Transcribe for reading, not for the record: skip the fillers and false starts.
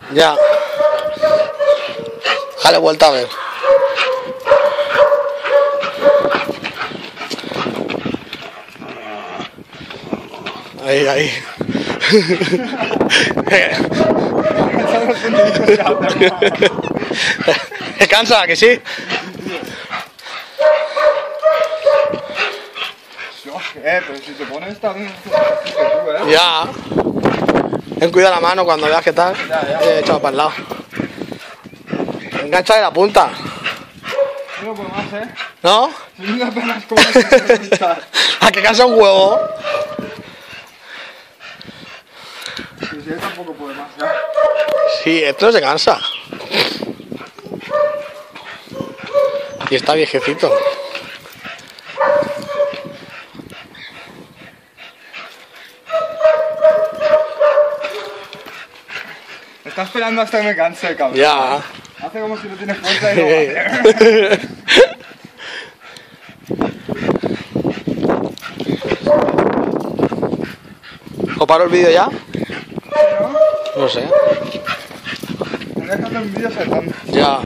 Ya. Dale vuelta a ver. Ahí, ahí. ¿Te cansa, que sí? Pero si te pones tan... Ya. Ten cuidado la mano cuando veas que tal. Ya. Echado para el lado. Engancha de la punta. No puedo más, ¿No? Si no apenas como que ¿A que cansa un huevo? si él tampoco puede más, ya. Sí, esto no se cansa. Y está viejecito. Está esperando hasta que me canse, cabrón. Ya. Hace como si no tienes fuerza y no vale. ¿O paro el vídeo ya? ¿No? No sé. Tendrías que hacer un vídeo saltando. Ya.